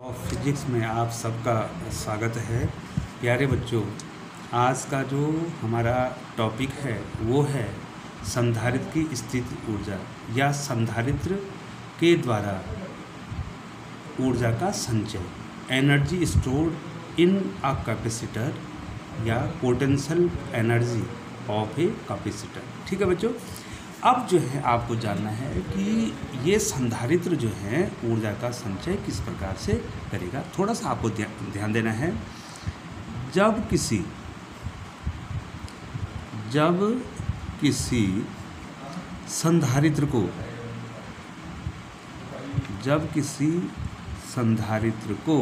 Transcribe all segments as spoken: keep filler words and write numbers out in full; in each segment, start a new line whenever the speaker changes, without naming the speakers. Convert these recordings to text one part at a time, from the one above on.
और फिजिक्स में आप सबका स्वागत है। प्यारे बच्चों, आज का जो हमारा टॉपिक है वो है संधारित्र की स्थिति ऊर्जा या संधारित्र के द्वारा ऊर्जा का संचय, energy stored in a capacitor या potential energy of a capacitor. ठीक है बच्चों, अब जो है आपको जानना है कि ये संधारित्र जो है ऊर्जा का संचय किस प्रकार से करेगा। थोड़ा सा आपको ध्यान देना है। जब किसी जब किसी संधारित्र को जब किसी संधारित्र को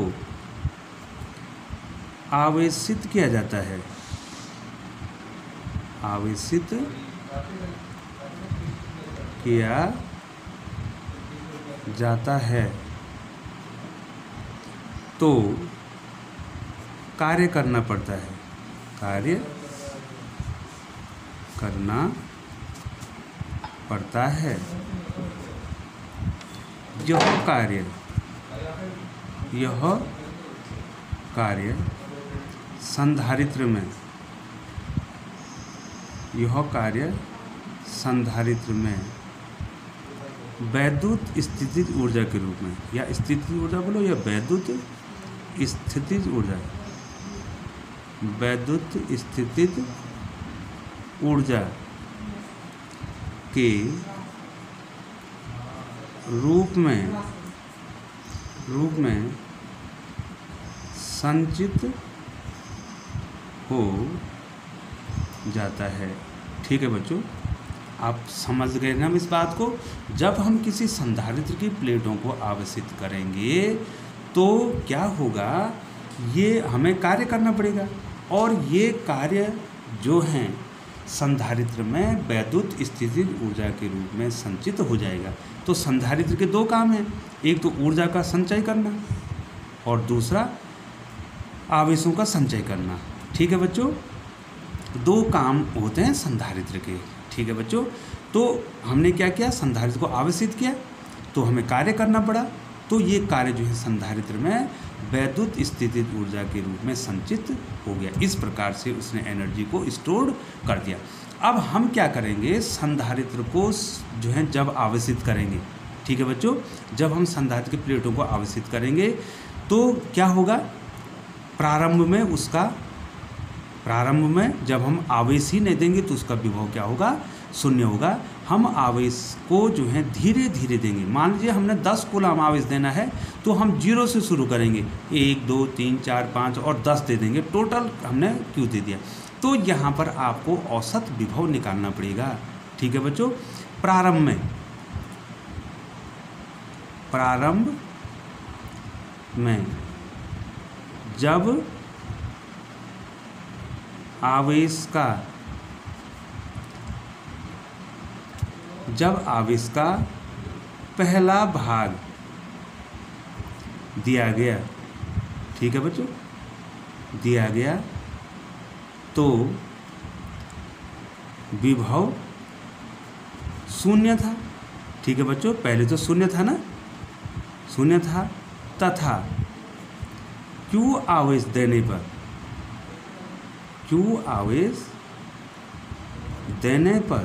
आवेशित किया जाता है आवेशित किया जाता है तो कार्य करना पड़ता है कार्य करना पड़ता है यह कार्य यह कार्य संधारित्र में यह कार्य संधारित्र में वैद्युत स्थितिज ऊर्जा के रूप में या स्थितिज ऊर्जा बोलो या वैद्युत स्थितिज ऊर्जा वैद्युत स्थितिज ऊर्जा के रूप में रूप में संचित हो जाता है। ठीक है बच्चों, आप समझ गए ना इस बात को। जब हम किसी संधारित्र की प्लेटों को आवेशित करेंगे तो क्या होगा, ये हमें कार्य करना पड़ेगा और ये कार्य जो हैं संधारित्र में वैद्युत स्थितिज ऊर्जा के रूप में संचित हो जाएगा। तो संधारित्र के दो काम हैं, एक तो ऊर्जा का संचय करना और दूसरा आवेशों का संचय करना। ठीक है बच्चों, दो काम होते हैं संधारित्र के। ठीक है बच्चों, तो हमने क्या किया, संधारित्र को आवेशित किया तो हमें कार्य करना पड़ा, तो ये कार्य जो है संधारित्र में वैद्युत स्थितिज ऊर्जा के रूप में संचित हो गया। इस प्रकार से उसने एनर्जी को स्टोर कर दिया। अब हम क्या करेंगे, संधारित्र को जो है जब आवेशित करेंगे, ठीक है बच्चों, जब हम संधारित्र की प्लेटों को आवेशित करेंगे तो क्या होगा, प्रारंभ में उसका प्रारंभ में जब हम आवेश ही नहीं देंगे तो उसका विभव क्या होगा, शून्य होगा। हम आवेश को जो है धीरे धीरे देंगे। मान लीजिए हमने दस कूलम आवेश देना है तो हम जीरो से शुरू करेंगे, एक दो तीन चार पाँच और दस दे देंगे, टोटल हमने क्यू दे दिया। तो यहाँ पर आपको औसत विभव निकालना पड़ेगा। ठीक है बच्चों, प्रारंभ में प्रारंभ में जब आवेश का जब आवेश का पहला भाग दिया गया, ठीक है बच्चों, दिया गया तो विभव शून्य था। ठीक है बच्चों, पहले तो शून्य था ना, शून्य था, तथा क्यू आवेश देने पर क्यू आवेश देने पर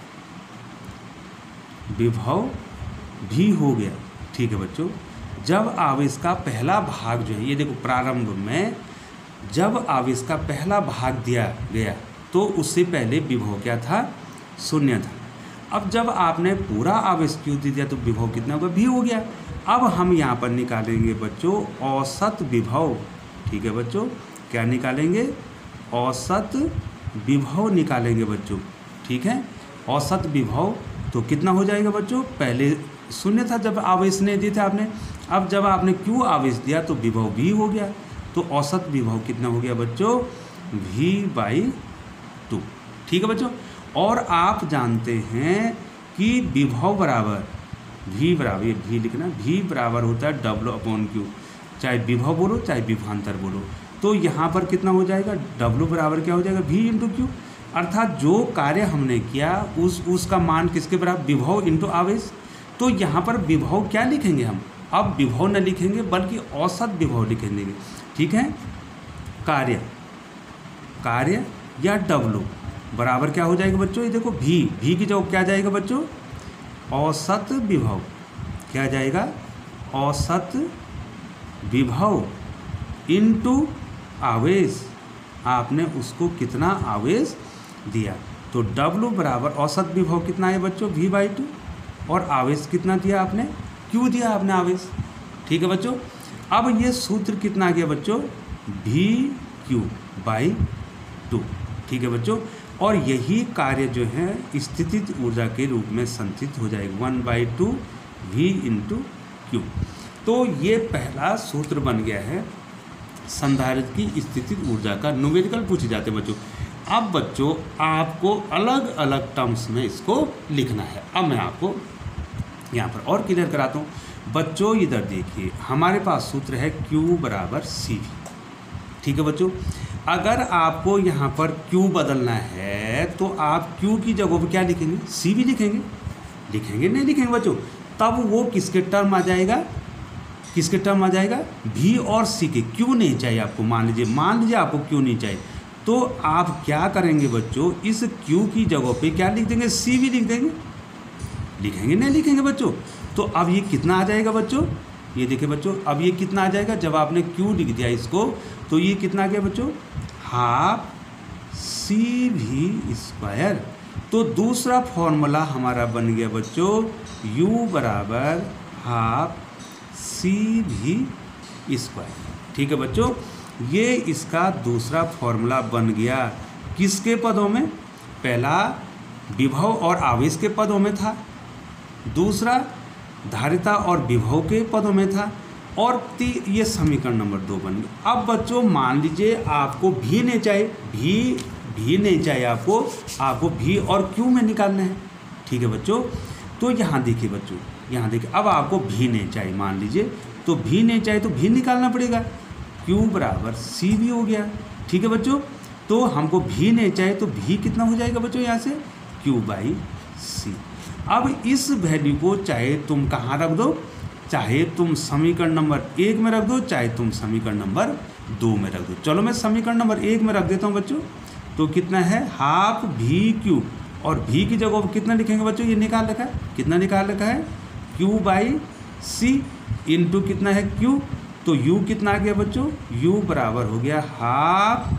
विभव भी हो गया। ठीक है बच्चों, जब आवेश का पहला भाग जो है, ये देखो प्रारंभ में जब आवेश का पहला भाग दिया गया तो उससे पहले विभव क्या था, शून्य था। अब जब आपने पूरा आवेश क्यू दे दिया तो विभव कितना होगा, भी हो गया। अब हम यहाँ पर निकालेंगे बच्चों औसत विभव। ठीक है बच्चों, क्या निकालेंगे, औसत विभव निकालेंगे बच्चों। ठीक है, औसत विभव तो कितना हो जाएगा बच्चों, पहले शून्य था जब आवेश नहीं दिए थे आपने, अब जब आपने क्यू आवेश दिया तो विभव भी हो गया, तो औसत विभव कितना हो गया बच्चों, भी बाई टू। ठीक है बच्चों, और आप जानते हैं कि विभव बराबर भी बराबर, ये भी लिखना, भी बराबर होता है डब्ल्यू अपॉन क्यू, चाहे विभव बोलो चाहे विभवांतर बोलो। तो यहाँ पर कितना हो जाएगा, डब्ल्यू बराबर क्या हो जाएगा, भी इंटू क्यू। अर्थात जो कार्य हमने किया उस उसका मान किसके बराबर, विभव इंटू आवेश। तो यहाँ पर विभव क्या लिखेंगे हम, अब विभव न लिखेंगे बल्कि औसत विभव लिखेंगे, ठीक है। कार्य कार्य या डब्लू बराबर क्या हो जाएगा बच्चों, ये देखो भी भी की जगह क्या जाएगा बच्चों, औसत विभव, क्या जाएगा, औसत विभव इनटू आवेश, आपने उसको कितना आवेश दिया। तो W बराबर औसत विभव कितना है बच्चों, V बाई टू, और आवेश कितना दिया आपने, Q दिया आपने आवेश, ठीक है बच्चों। अब ये सूत्र कितना आ गया बच्चों, वी क्यू बाई टू, ठीक है बच्चों। और यही कार्य जो है स्थितिज ऊर्जा के रूप में संचित हो जाएगा, one by two V into Q. तो ये पहला सूत्र बन गया है संधारित्र की स्थितिज ऊर्जा का। न्यूमेरिकल पूछे जाते हैं बच्चों। अब बच्चों आपको अलग अलग टर्म्स में इसको लिखना है। अब मैं आपको यहाँ पर और क्लियर कराता हूँ बच्चों। इधर देखिए हमारे पास सूत्र है Q बराबर सी वी, ठीक है बच्चों। अगर आपको यहाँ पर Q बदलना है तो आप Q की जगह पर क्या लिखेंगे, सी वी लिखेंगे, लिखेंगे नहीं लिखेंगे बच्चों, तब वो किसके टर्म आ जाएगा, किसके टर्म आ जाएगा, V और C के। Q नहीं चाहिए आपको, मान लीजिए मान लीजिए आपको Q नहीं चाहिए, तो आप क्या करेंगे बच्चों, इस Q की जगह पे क्या लिख देंगे, सी वी लिख देंगे, लिखेंगे नहीं लिखेंगे बच्चों। तो अब ये कितना आ जाएगा बच्चों, ये देखिए बच्चों, अब ये कितना आ जाएगा, जब आपने Q लिख दिया इसको तो ये कितना आ गया बच्चों, हाफ सी वी स्क्वायर। तो दूसरा फॉर्मूला हमारा बन गया बच्चों U बराबर हाफ सी वी स्क्वायर, ठीक है बच्चों। ये इसका दूसरा फॉर्मूला बन गया, किसके पदों में, पहला विभव और आवेश के पदों में था, दूसरा धारिता और विभव के पदों में था, और ती ये समीकरण नंबर दो बन गया। अब बच्चों मान लीजिए आपको भी नहीं चाहिए, भी भी नहीं चाहिए आपको, आपको भी और क्यू में निकालना है, ठीक है बच्चों। तो यहाँ देखिए बच्चों, यहाँ देखिए अब आपको भी नहीं चाहिए, मान लीजिए तो भी नहीं चाहिए तो भी निकालना पड़ेगा, Q बराबर सी भी हो गया, ठीक है बच्चों। तो हमको भी नहीं चाहिए तो भी कितना हो जाएगा बच्चों, यहाँ से Q बाई सी। अब इस वैल्यू को चाहे तुम कहाँ रख दो, चाहे तुम समीकरण नंबर एक में रख दो, चाहे तुम समीकरण नंबर दो में रख दो। चलो मैं समीकरण नंबर एक में रख देता हूँ बच्चों। तो कितना है, हाफ भी क्यू, और भी की जगह कितना लिखेंगे बच्चों, ये निकाल रखा है, कितना निकाल रखा है, Q बाई सी इंटू कितना है Q, तो U कितना आ गया बच्चों, U बराबर हो गया हाफ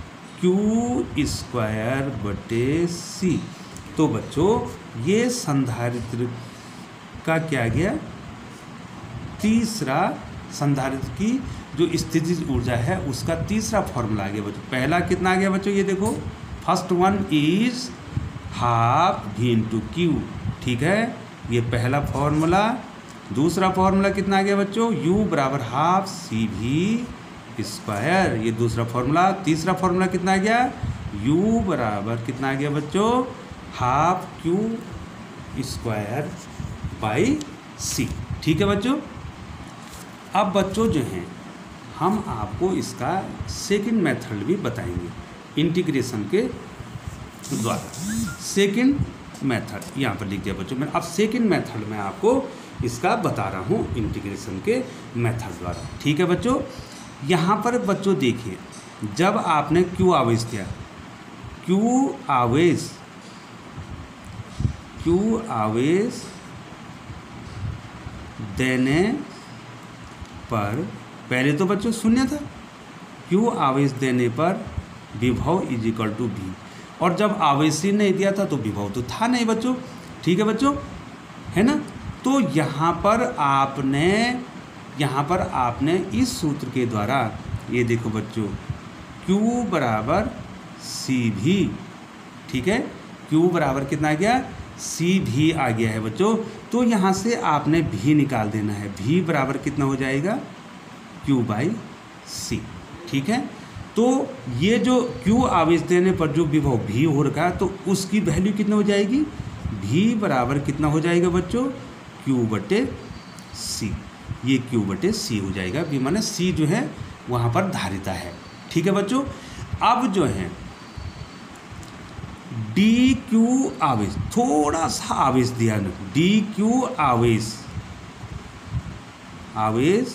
Q स्क्वायर बटे सी। तो बच्चों ये संधारित्र का क्या गया, तीसरा संधारित्र की जो स्थितिज ऊर्जा है उसका तीसरा फॉर्मूला आ गया बच्चों। पहला कितना आ गया बच्चों, ये देखो फर्स्ट वन इज हाफ भी इंटू क्यू, ठीक है, ये पहला फॉर्मूला। दूसरा फॉर्मूला कितना आ गया बच्चों, U बराबर हाफ सी भी स्क्वायर, ये दूसरा फॉर्मूला। तीसरा फॉर्मूला कितना आ गया, U बराबर कितना आ गया बच्चों, half Q square by C, ठीक है बच्चों। अब बच्चों जो हैं हम आपको इसका सेकंड मेथड भी बताएंगे इंटीग्रेशन के द्वारा। सेकंड मेथड यहाँ पर लिख दिया बच्चों मैंने। अब सेकंड मेथड में आपको इसका बता रहा हूँ इंटीग्रेशन के मेथड द्वारा, ठीक है बच्चों। यहाँ पर बच्चों देखिए, जब आपने Q आवेश दिया, Q आवेश Q आवेश देने पर, पहले तो बच्चों शून्य था, Q आवेश देने पर विभव इज इक्वल टू भी, और जब आवेश ही नहीं दिया था तो विभव तो था नहीं बच्चों, ठीक है बच्चों, है ना। तो यहाँ पर आपने यहाँ पर आपने इस सूत्र के द्वारा, ये देखो बच्चों Q बराबर सी भी, ठीक है, Q बराबर कितना आ गया, सी भी आ गया है बच्चों। तो यहाँ से आपने भी निकाल देना है, भी बराबर कितना हो जाएगा, Q बाई सी, ठीक है। तो ये जो Q आवेश देने पर जो विभव भी हो रखा है तो उसकी वैल्यू कितना हो जाएगी, भी बराबर कितना हो जाएगा बच्चों, Q बटे सी, ये Q बटे सी हो जाएगा। भी माने सी जो है वहाँ पर धारिता है, ठीक है बच्चों। अब जो है डी क्यू आवेश, थोड़ा सा आवेश दिया ना, डी क्यू आवेश आवेश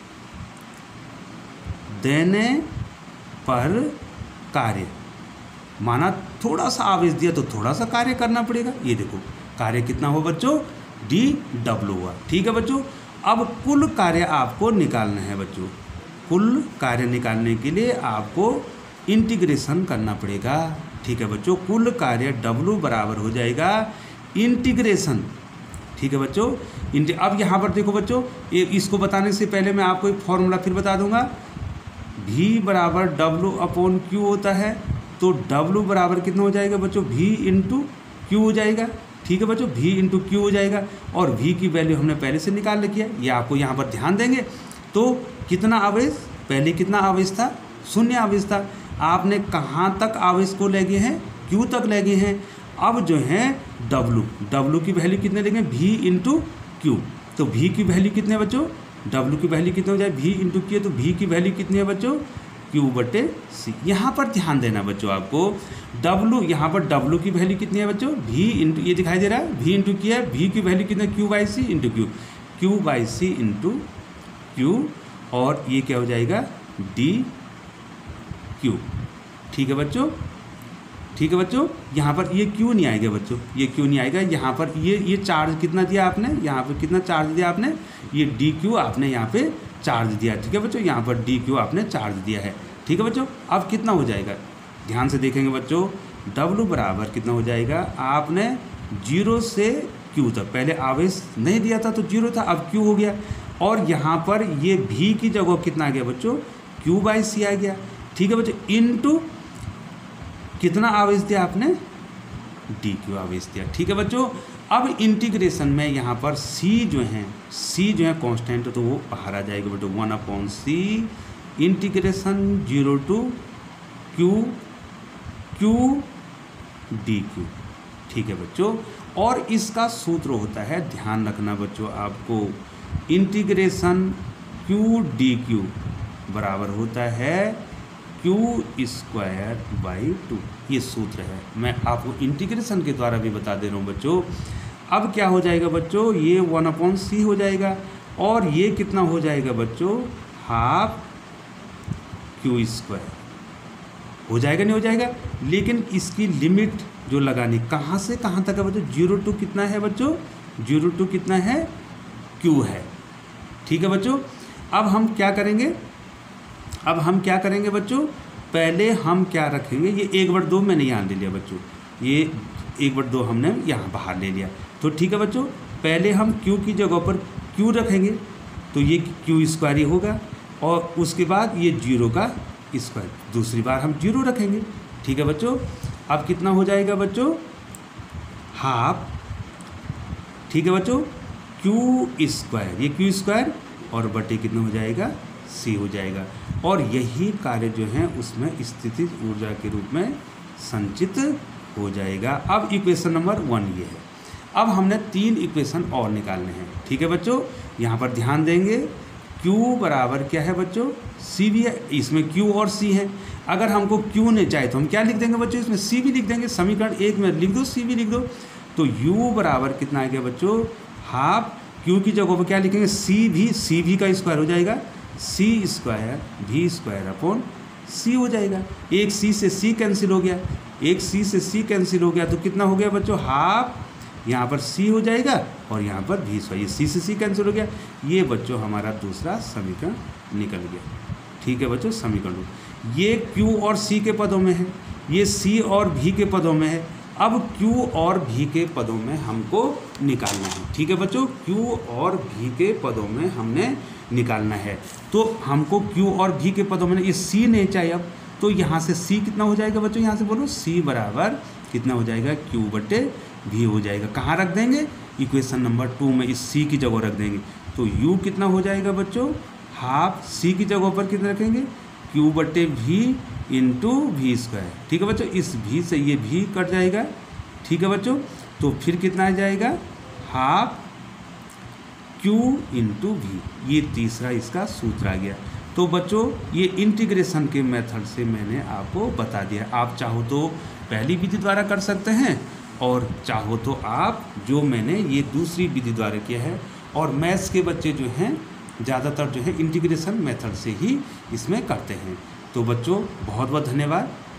देने पर कार्य, माना थोड़ा सा आवेश दिया तो थोड़ा सा कार्य करना पड़ेगा। ये देखो कार्य कितना हुआ बच्चों, डी डब्ल्यू हुआ। ठीक है बच्चों, अब कुल कार्य आपको निकालना है बच्चों। कुल कार्य निकालने के लिए आपको इंटीग्रेशन करना पड़ेगा। ठीक है बच्चों, कुल कार्य W बराबर हो जाएगा इंटीग्रेशन। ठीक है बच्चों, अब यहाँ पर देखो बच्चों, ये इसको बताने से पहले मैं आपको एक फॉर्मूला फिर बता दूंगा। V बराबर डब्लू अपॉन क्यू होता है, तो W बराबर कितना हो जाएगा बच्चों, V इंटू क्यू हो जाएगा। ठीक है बच्चों, V इंटू क्यू हो जाएगा, और V की वैल्यू हमने पहले से निकाल रखी है। ये आपको यहाँ पर ध्यान देंगे तो कितना आवेश, पहले कितना आवेश था, शून्य आवेश था। आपने कहाँ तक आवेश को ले गए हैं, Q तक ले गए हैं। अब जो है W, W की वैल्यू कितने लेंगे, V इंटू क्यू। तो V की वैल्यू कितने बच्चों, W की वैल्यू कितने हो जाए, V इंटू क्यू, तो V की वैल्यू कितनी है बच्चों, Q बटे सी। यहाँ पर ध्यान देना बच्चों आपको, W यहाँ पर W की वैल्यू कितनी है बच्चों, V इंटू, ये दिखाई दे रहा है V इंटू क्यू है, V की वैल्यू कितनी है, Q by C into Q, Q by C into Q, और ये क्या हो जाएगा, डी क्यू। ठीक है बच्चों, ठीक है बच्चों, यहाँ पर ये क्यू नहीं आएगा बच्चों, ये क्यू नहीं आएगा। यहाँ पर ये ये चार्ज कितना दिया आपने, यहाँ पर कितना चार्ज दिया आपने, ये डी क्यू आपने यहाँ पे चार्ज दिया। ठीक है बच्चों, यहाँ पर डी क्यू आपने चार्ज दिया है। ठीक है बच्चों, अब कितना हो जाएगा, ध्यान से देखेंगे बच्चों, डब्लू बराबर कितना हो जाएगा, आपने जीरो से क्यू तक, पहले आवेश नहीं दिया था तो जीरो था, अब क्यू हो गया, और यहाँ पर ये भी की जगह कितना आ गया बच्चों, क्यू बाई सी आ गया। ठीक है बच्चों, इनटू कितना आवेश दिया आपने, डी क्यू आवेश दिया। ठीक है बच्चों, अब इंटीग्रेशन में यहाँ पर c जो है, c जो है कांस्टेंट, तो वो बाहर आ जाएगा बच्चों, one upon C integration zero to Q Q D Q. ठीक है बच्चों, और इसका सूत्र होता है, ध्यान रखना बच्चों आपको, इंटीग्रेशन क्यू डी क्यू बराबर होता है क्यू स्क्वायर बाई टू। ये सूत्र है, मैं आपको इंटीग्रेशन के द्वारा भी बता दे रहा हूँ बच्चों। अब क्या हो जाएगा बच्चों, ये वन अपॉन सी हो जाएगा, और ये कितना हो जाएगा बच्चों, हाफ क्यू स्क्वायर हो जाएगा, नहीं हो जाएगा। लेकिन इसकी लिमिट जो लगानी, कहाँ से कहाँ तक है बच्चों, जीरो टू कितना है बच्चों, जीरो टू कितना है, क्यू है। ठीक है बच्चों, अब हम क्या करेंगे, अब हम क्या करेंगे बच्चों, पहले हम क्या रखेंगे, ये एक बट दो मैंने यहाँ ले लिया बच्चों, ये एक बट दो हमने यहाँ बाहर ले लिया। तो ठीक है बच्चों, पहले हम Q की जगह पर Q रखेंगे, तो ये क्यू स्क्वायर ही होगा, और उसके बाद ये जीरो का स्क्वायर, दूसरी बार हम जीरो रखेंगे। ठीक है बच्चों, अब कितना हो जाएगा बच्चों, हाफ, ठीक है बच्चों, क्यू स्क्वायर, ये क्यू स्क्वायर, और बटे कितना हो जाएगा, सी हो जाएगा, और यही कार्य जो है उसमें स्थितिज ऊर्जा के रूप में संचित हो जाएगा। अब इक्वेशन नंबर वन ये है। अब हमने तीन इक्वेशन और निकालने हैं। ठीक है बच्चों, यहाँ पर ध्यान देंगे, Q बराबर क्या है बच्चों, C भी है, इसमें Q और C है। अगर हमको Q नहीं चाहिए तो हम क्या लिख देंगे बच्चों, इसमें C भी लिख देंगे, समीकरण एक में लिख दो, C भी लिख दो। तो U बराबर कितना आ गया बच्चों, हाफ, Q की जगह पर क्या लिखेंगे, C भी, C भी का स्क्वायर हो जाएगा, सी स्क्वायर भी स्क्वायर अपॉन सी हो जाएगा। एक सी से सी कैंसिल हो गया, एक सी से सी कैंसिल हो गया, तो कितना हो गया बच्चों, हाफ, यहाँ पर सी हो जाएगा, और यहाँ पर भी स्क्वायर, ये सी से सी कैंसिल हो गया। ये बच्चों हमारा दूसरा समीकरण निकल गया। ठीक है बच्चों, समीकरण ये क्यू और सी के पदों में है, ये सी और भी के पदों में है। अब Q और V के पदों में हमको निकालना है। ठीक है बच्चों, Q और V के पदों में हमने निकालना है, तो हमको Q और V के पदों में, ये C नहीं चाहिए अब, तो यहाँ से C कितना हो जाएगा बच्चों, यहाँ से बोलो, C बराबर कितना हो जाएगा, Q बटे V हो जाएगा। कहाँ रख देंगे, इक्वेशन नंबर टू में इस C की जगह रख देंगे। तो U कितना हो जाएगा बच्चों, हाफ, C की जगह पर कितना रखेंगे, Q बटे V इंटू वी स्क्वायर। ठीक है बच्चों, इस भी से ये भी कट जाएगा। ठीक है बच्चों, तो फिर कितना आ जाएगा, हाफ Q इंटू वी, ये तीसरा इसका सूत्र आ गया। तो बच्चों ये इंटीग्रेशन के मेथड से मैंने आपको बता दिया। आप चाहो तो पहली विधि द्वारा कर सकते हैं, और चाहो तो आप जो मैंने ये दूसरी विधि द्वारा किया है। और मैथ्स के बच्चे जो हैं ज़्यादातर जो है इंटीग्रेशन मेथड से ही इसमें करते हैं। तो बच्चों बहुत बहुत धन्यवाद।